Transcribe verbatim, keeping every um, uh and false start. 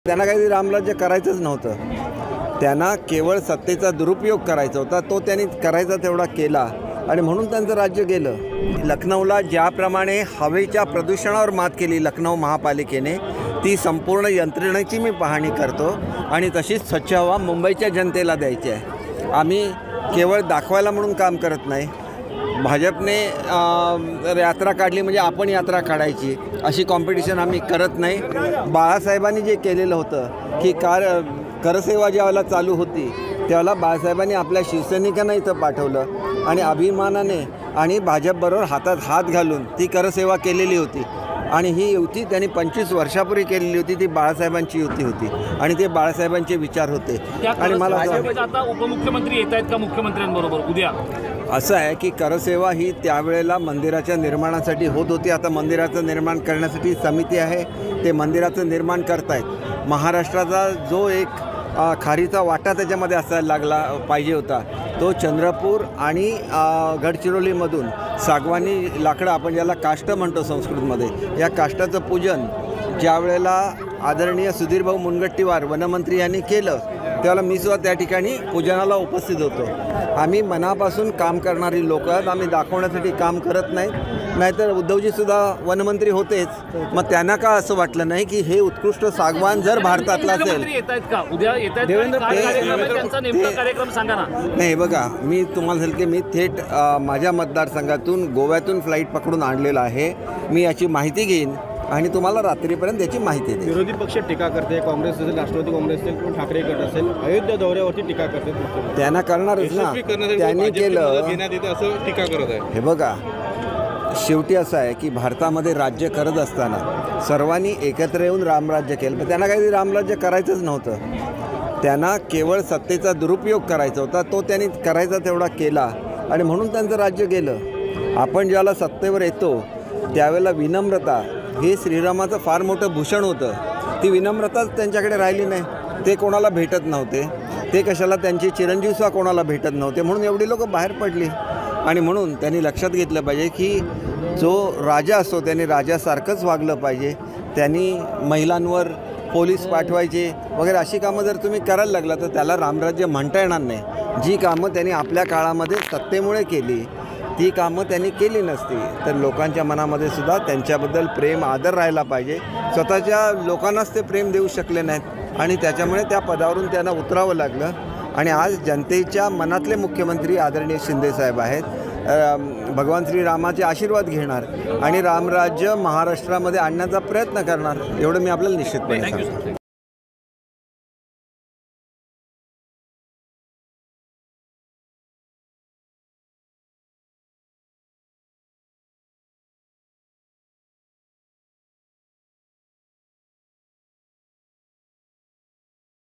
त्यांना काही रामराज्य करायचंच नव्हतं, त्यांना केवळ सत्तेचा दुरुपयोग करायचा होता. तो त्यांनी करायचा तेवढा केला आणि म्हणून त्यांचं राज्य गेलं. लखनौला ज्याप्रमाणे हवेच्या प्रदूषणावर मात केली लखनौ महापालिकेने, ती संपूर्ण यंत्रणेची मी पाहणी करतो आणि तशीच स्वच्छ हवा मुंबईच्या जनतेला द्यायची आहे. आम्ही केवळ दाखवायला म्हणून काम करत नाही. भाजपने यात्रा काढली म्हणजे आपण यात्रा काढायची अशी कॉम्पिटिशन आम्ही करत नाही. बाळासाहेबांनी जे केलेलं होतं की कार करसेवा ज्यावेळेला चालू होती त्यावेळेला बाळासाहेबांनी आपल्या शिवसैनिकांना इथं पाठवलं आणि अभिमानाने आणि भाजपबरोबर हातात हात घालून ती करसेवा केलेली होती. आणि ही युती त्यांनी पंचवीस वर्षापूर्वी केलेली होती. ती बाळासाहेबांची युती होती आणि ते बाळासाहेबांचे विचार होते. आणि मला आता उपमुख्यमंत्री येत आहेत का मुख्यमंत्र्यांबरोबर उद्या? असं आहे की करसेवा ही त्यावेळेला मंदिराच्या निर्माणासाठी होत होती. आता मंदिराचं निर्माण करण्यासाठी समिती आहे, ते मंदिराचं निर्माण करतायत. महाराष्ट्राचा जो एक खारीचा वाटा त्याच्यामध्ये असायला लागला पाहिजे होता तो चंद्रपूर आणि गडचिरोलीमधून सागवानी लाकडं, आपण ज्याला काष्ट म्हणतो संस्कृतमध्ये, या काष्टाचं पूजन ज्या वेळेला आदरणीय सुधीरभाऊ मुनगट्टीवार वनमंत्री यांनी केलं त्यावेळेला मी सुद्धा त्या ठिकाणी पूजनाला उपस्थित होतो. आम्ही मनापासून काम करणारी लोक आहेत, आम्ही दाखवण्यासाठी काम करत नाही. नाहीतर उद्धवजीसुद्धा वनमंत्री होतेच, मग त्यांना का असं वाटलं नाही की हे उत्कृष्ट सागवान जर भारतातलं असेल. नाही बघा, मी तुम्हाला सांगेल की मी थेट माझ्या मतदारसंघातून गोव्यातून फ्लाईट पकडून आणलेलं आहे. मी याची माहिती घेईन आणि तुम्हाला रात्रीपर्यंत याची माहिती देईल. विरोधी पक्ष टीका करते, काँग्रेस असेल, राष्ट्रवादी काँग्रेस असेल किंवा ठाकरे गट असेल, अयोध्या दौऱ्यावरती टीका करते. त्यांना करणारच ना, त्यांनी केलं असं टीका करत आहे. हे बघा, शेवटी असं आहे की भारतामध्ये राज्य करत असताना सर्वांनी एकत्र येऊन रामराज्य केलं, पण त्यांना काही रामराज्य करायचंच नव्हतं. त्यांना केवळ सत्तेचा दुरुपयोग करायचा होता. तो त्यांनी करायचा तेवढा केला आणि म्हणून त्यांचं राज्य गेलं. आपण ज्याला सत्तेवर येतो त्यावेळेला विनम्रता हे श्रीरामाचं फार मोठं भूषण होतं. ती विनम्रताच त्यांच्याकडे राहिली नाही. ते कोणाला भेटत नव्हते, ते कशाला त्यांचे चिरंजीवसुद्धा कोणाला भेटत नव्हते, म्हणून एवढी लोक बाहेर पडली. आणि म्हणून त्यांनी लक्षात घेतलं पाहिजे की जो राजा असतो त्यांनी राजासारखंच वागलं पाहिजे. त्यांनी महिलांवर पोलीस पाठवायचे वगैरे अशी कामं जर तुम्ही करायला लागला तर त्याला रामराज्य म्हणता येणार नाही. जी कामं त्यांनी आपल्या काळामध्ये सत्तेमुळे केली ती कामं त्यांनी केली नसती तर लोकांच्या मनामध्ये सुद्धा त्यांच्याबद्दल प्रेम आदर राहायला पाहिजे. स्वतःच्या लोकांनाच ते प्रेम देऊ शकले नाहीत आणि त्याच्यामुळे त्या पदावरून त्यांना उतरावं लागलं. आणि आज जनतेच्या मनातले मुख्यमंत्री आदरणीय शिंदेसाहेब आहेत. भगवान श्रीरामाचे आशीर्वाद घेणार आणि रामराज्य महाराष्ट्रामध्ये आणण्याचा प्रयत्न करणार, एवढं मी आपल्याला निश्चितपणे सांगतो.